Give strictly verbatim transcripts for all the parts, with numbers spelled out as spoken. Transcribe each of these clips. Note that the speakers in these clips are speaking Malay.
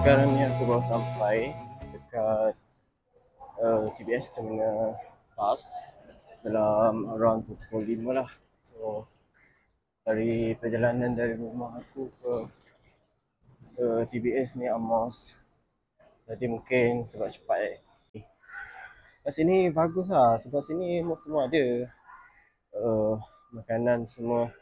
sekarang ni aku baru sampai dekat uh, T B S Terminal Bus dalam around pukul lima lah. So dari perjalanan dari rumah aku ke, ke T B S ni almost, jadi mungkin sebab cepat eh. Kat sini bagus lah sebab sini semua ada uh, makanan semua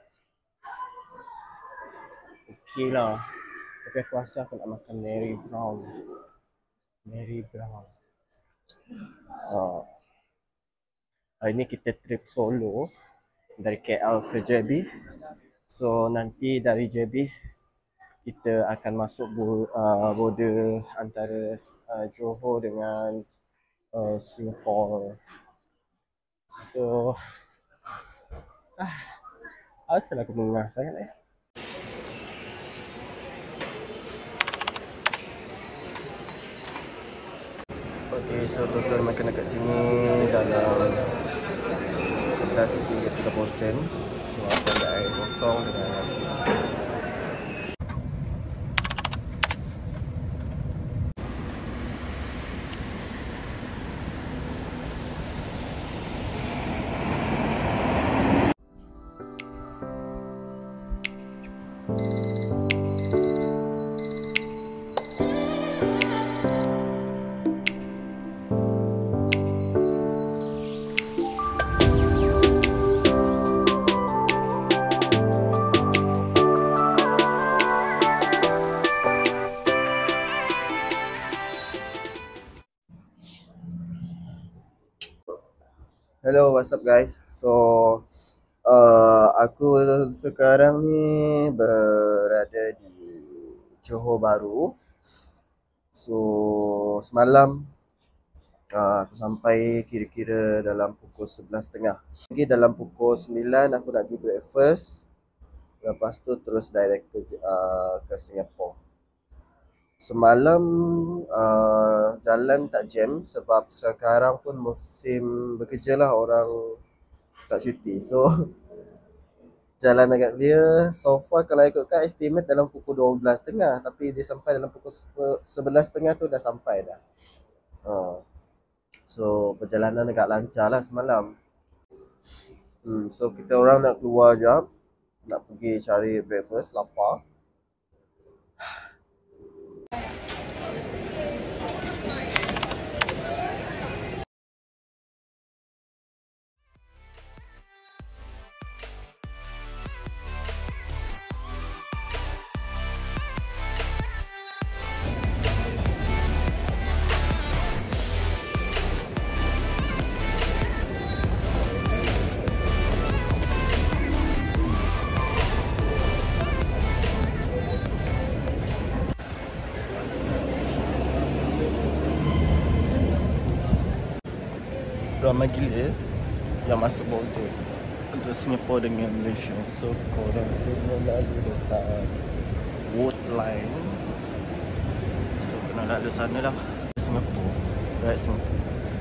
okey lah. Tapi aku rasa aku nak makan Mary Brown. Mary Brown. Uh, hari ni kita trip solo dari K L ke J B. So nanti dari J B kita akan masuk uh, border antara uh, Johor dengan uh, Singapore. So ah, asal aku mengah sangat eh. Okay, so total makanan kat sini dalam sebelas hingga tiga puluh sen. So akan ada air kosong dengan nasi. Hello, what's up guys? So uh, aku sekarang ni berada di Johor Bahru. So semalam uh, aku sampai kira-kira dalam pukul sebelas tiga puluh. Lagi dalam pukul sembilan aku nak pergi breakfast. Lepas tu terus direct ke, uh, ke Singapore. Semalam uh, jalan tak jam sebab sekarang pun musim bekerja lah, orang tak cuti. So jalan agak clear. So far kalau ikutkan estimate dalam pukul dua belas tiga puluh, tapi dia sampai dalam pukul sebelas tiga puluh tu dah sampai dah. uh. So perjalanan agak lancar lah semalam. hmm, So kita orang nak keluar jap, nak pergi cari breakfast, lapar. Ramai gila yang masuk border untuk Singapore dengan Malaysia. So korang kena lalu dekat Wood Line. So kena lalu sana lah, Singapore, right Singapore.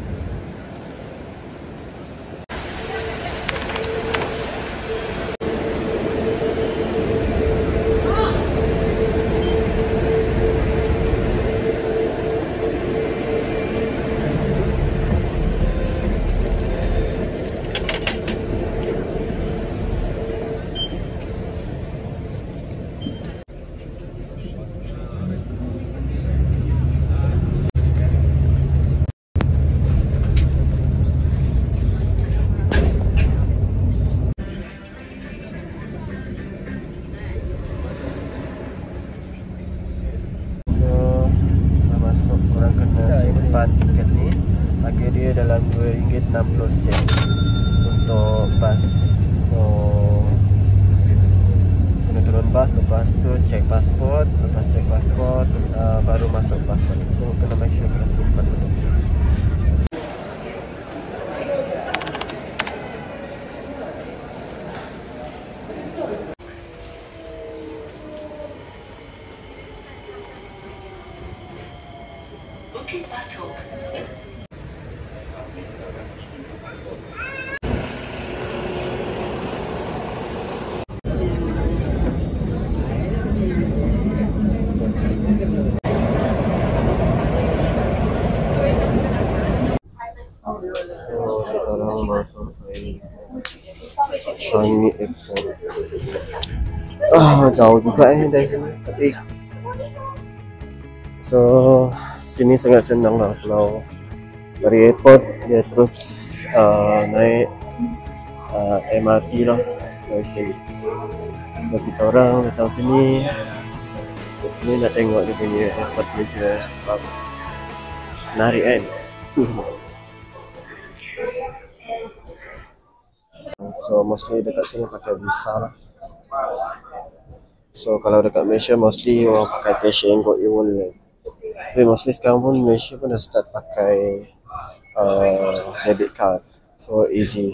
Tiket ni harga dia dalam dua ringgit enam puluh sen untuk bas. So kena turun bas, lepas tu cek pasport, lepas cek pasport uh, baru masuk bas. So kena make sure kena simpan dulu. Bukit Batok. sampai Changi Airport. Ah, jauh juga eh dari sini. Tapi so sini sangat senang lah kalau dari airport dia terus uh, naik uh, M R T lah dari sini. So kita orang datang sini, sini nak tengok dia punya airport meja sebab menarik kan. So mostly dekat sini pakai visa lah. So kalau dekat Malaysia mostly orang pakai cash and go e-wallet. Tapi mostly sekarang pun Malaysia pun dah start pakai uh, debit card. So easy.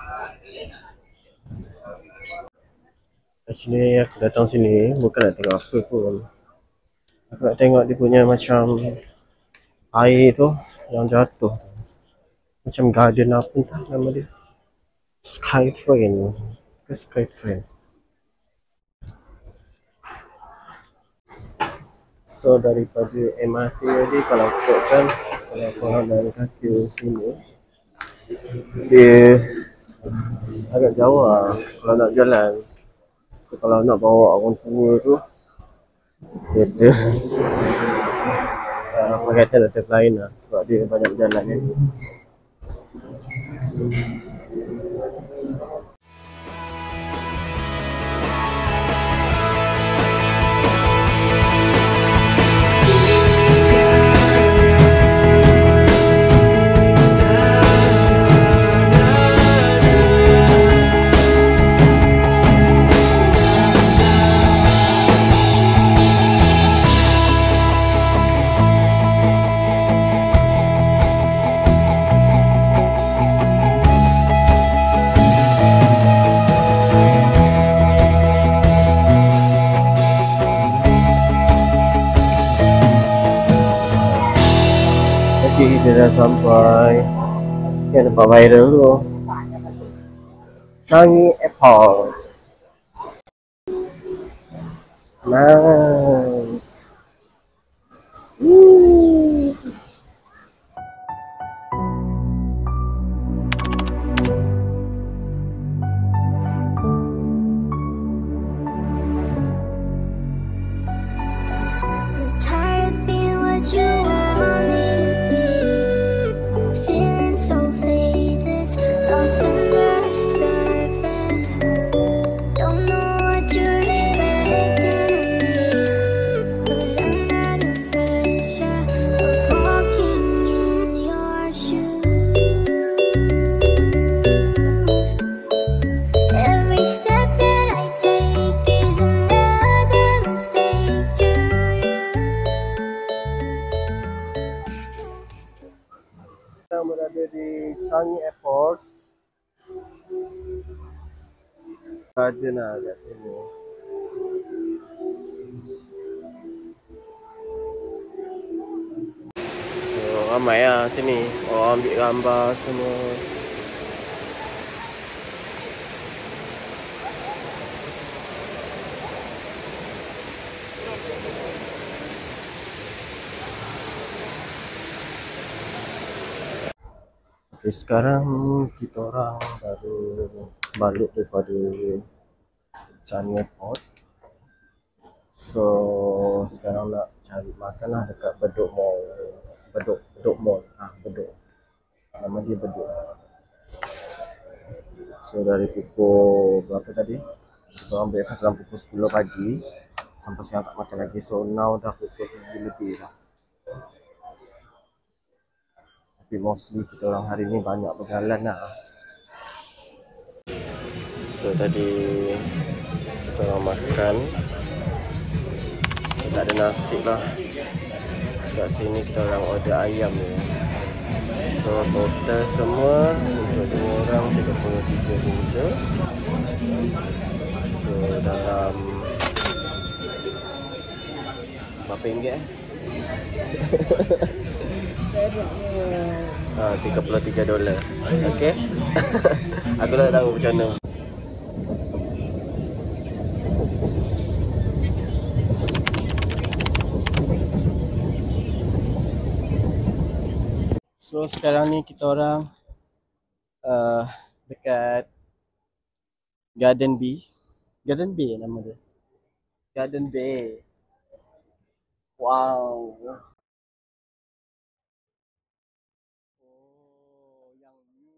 Actually aku datang sini bukan nak tengok apa pun. Aku nak tengok dia punya macam air tu yang jatuh. Macam garden apa entah nama dia. Sky Train ke Sky Train. So daripada M R T tadi kalau ikutkan, kalau korang dari kaki sini dia agak jauh lah kalau nak jalan. Kalau nak bawa orang tua tu dia uh, apa kata nak lain lah sebab dia banyak jalan kan. Kita dah sampai. Yang nampak viral tu Changi Airport. Nice. Woo. I'm tired of being what you want me to be. Feeling so faithless, lost under the surface. Don't know what you're expecting of me, but under the pressure of walking in your shoes. Every step that I take is another mistake to you. Kita berada di Changi Airport. Garden lah kat sini. So, ramai lah sini. Orang ambil gambar semua. Okay, sekarang kita orang baru balik daripada Changi Airport. So sekarang nak cari makan lah dekat Bedok Mall. Bedok, Bedok Mall. Ah, Bedok. Nama dia Bedok. So dari pukul berapa tadi? Kita orang breakfast dalam pukul sepuluh pagi. Sampai sekarang tak makan lagi. So now dah pukul tujuh lebih lah. Tapi mostly kita orang hari ni banyak berjalan lah. So tadi kita orang makan. Tak ada nasi lah. Kat sini kita orang order ayam ni. So total semua untuk dua orang tiga puluh tiga ringgit. So dalam berapa ringgit eh? Ah, tiga puluh tiga dolar. Okey. Aku tak tahu macam mana. So sekarang ni kita orang uh, dekat Garden Bay. Garden Bay nama dia. Garden Bay. Wow. Oh, yang ni.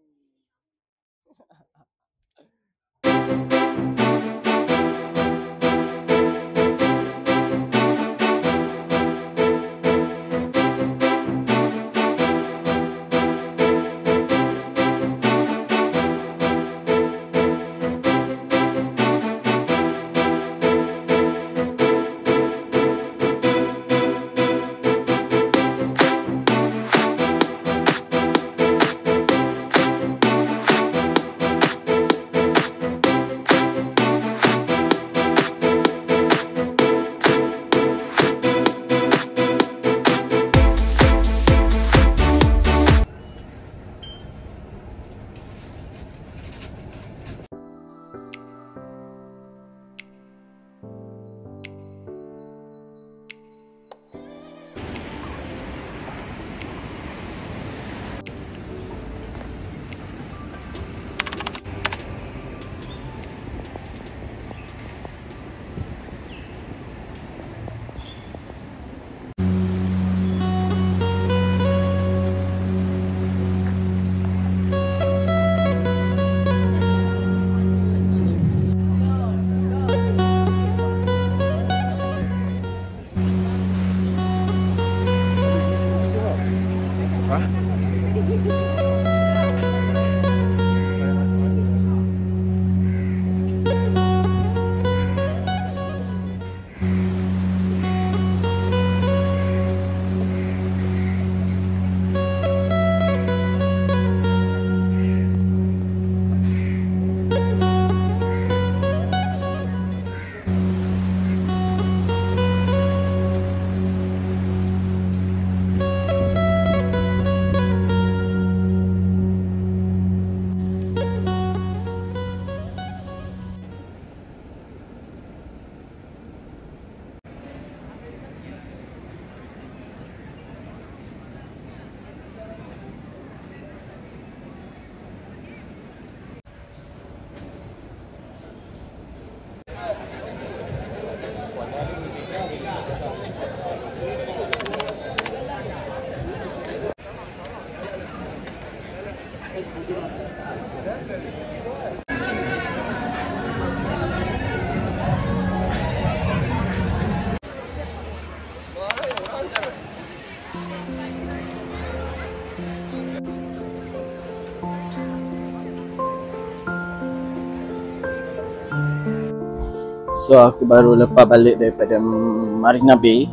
So aku baru lepas balik daripada Marina Bay.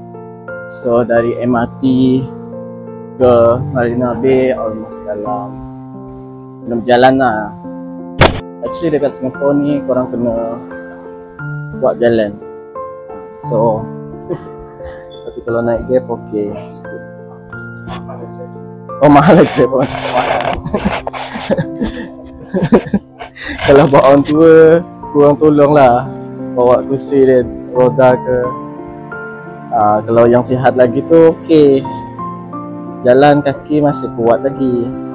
So dari M R T ke Marina Bay almost dalam enam jalan lah. Actually dekat Singapore ni korang kena buat jalan. So tapi kalau naik Grab okay, it's good. Oh mahal lagi Grab macam mahal. Kalau bawa orang tua, kurang tolong lah bawa kursi dan roda ke. uh, Kalau yang sihat lagi tu okay, jalan kaki masih kuat lagi.